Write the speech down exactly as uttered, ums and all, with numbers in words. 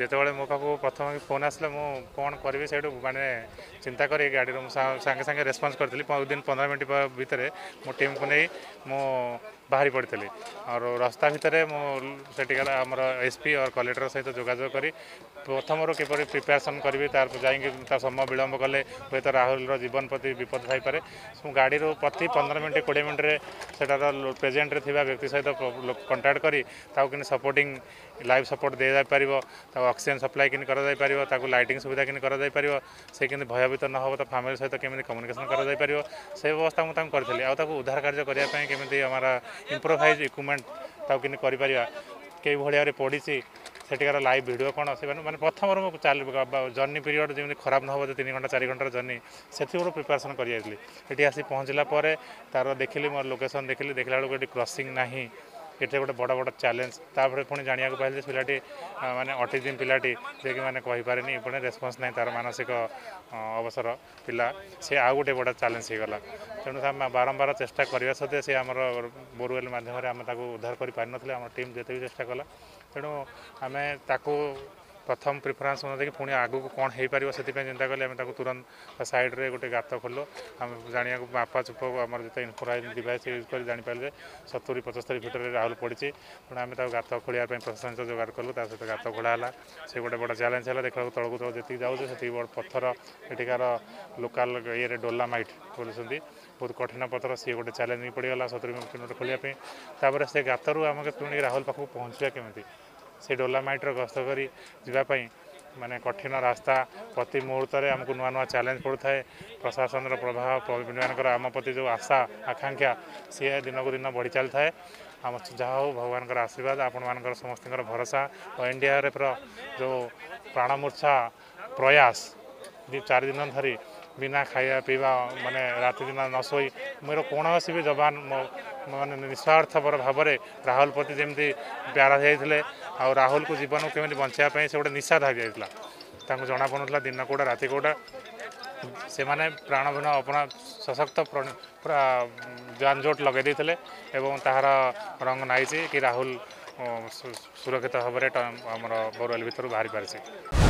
जितेबाला मो पाक प्रथम फोन आसला मु कौन करी से माने चिंता कर गाड़ी सागे सागे रेस्पॉन्स करी दिन पंद्रह मिनट भितर मो टीम को नहीं मु बाहरी पड़ी और रास्ता भितर मुझे आमर एसपी और कलेक्टर सहित जोगाजोग करी प्रथम किपर प्रिपेरेसन करी तार जा समय विलंब कले हे तो राहुल जीवन प्रति विपद थी पारे गाड़ी प्रति पंद्रह मिनट कोड़े मिनट सेटार प्रेजेंट थिबा व्यक्ति सहित कंटाक्ट करी कि सपोर्टिंग लाइव सपोर्ट दे जाय परिबो ऑक्सीजन सप्लाई किन करा जाय परिबो ताकू लाइटिंग सुविधा किन करा जाय परिबो से किन भयभीत न हो तो फैमिली सहित केमी कम्युनिकेशन करा जाय परिबो से व्यवस्था मु तांको करथली आ ताकू उद्धार कार्य करिया पय केमी हमारा इम्प्रोवाइज इक्विपमेंट ताकू किन करि परिबा के भड़िया रे पड़ीसी सेटिकार लाइव वीडियो कौन से मैंने प्रथम चल जर्नी पीरियड जमी खराब न हो तीन घंटा चार घंटार जर्नी से प्रिपेरेसन करी आसी पहुँचला तार देखिली मोर लोकेशन देखिली देखला बेलू ये क्रॉसिंग ना ये गोटे बड़ बड़ चैलेंज तापर पुणी जाना पाइले पिलाटी माने अटिजिम पिलाटी जे कि मैंने कहीपे पुणे रेस्पन्स ना तार मानसिक अवसर पिला से आउ गोटे बड़ा चैलेंज हो गला तेणु बारंबार चेष्टा करने सत्वे से आमर बोरवेल मध्यम आम उद्धार कर पारि नथिले आम टीम जिते भी चेष्टा कला तेणु आम ताकू प्रथम प्रिफरेन्स देखिए पुणी आगू कौन हो पार से चिंता कले आम तुरंत साइड रे गोटे गात खोलो आम जाना बापा चुप आम जो इन्फ्राइज डिवाइस यूज कर जापारे सतुरी पचस्तरी फिटर राहुल पड़ी तेणु आम गात खोलिया प्रशासन सहित जोगाड़ कलु सहित गात खोला से गोटे बड़ा चैलेंज है देखा तौक तौक जी जाऊँ से बड़ पत्थर एटिकार लोकाल ये डोलामाइट बोलते बहुत कठिन पत्थर सी गोटे चैलेंज पड़गला सतुरी किलोमीटर खोलिया से गातरू आम पुणी राहुल पाखक पहुँचा केमी से डोलामाइट्र गस्त करी जीवाई माने कठिन रास्ता प्रति मुहूर्त में आमको नुआ नुआ चैलेंज पड़ू थाए प्रशासन प्रभाव मान आम प्रति जो आशा आकांक्षा सी दिन को दिन बढ़ी चली थाए आम जहाँ हो भगवान आशीर्वाद आपण मान समस्त भरोसा और एनडीआरएफ जो प्राणमूर्छा प्रयास चार दिन धरी बिना खाया पीवा माने रात दिन न सोई मोर कौन भी जवान माने निस्वार्थपर भाव में राहुल प्रति जमी प्यारा जाइए आ राहुल को जीवन को केमी बचाई से गोटे निशा धारी जाता जना पड़ा दिन कौटा राति कौटा से माने प्राणभीन अपना सशक्त पूरा जानजोट लगे देते तार रंग नाई कि राहुल सुरक्षित भाव में आमर बोरवेल भर बाहरी पारिছে।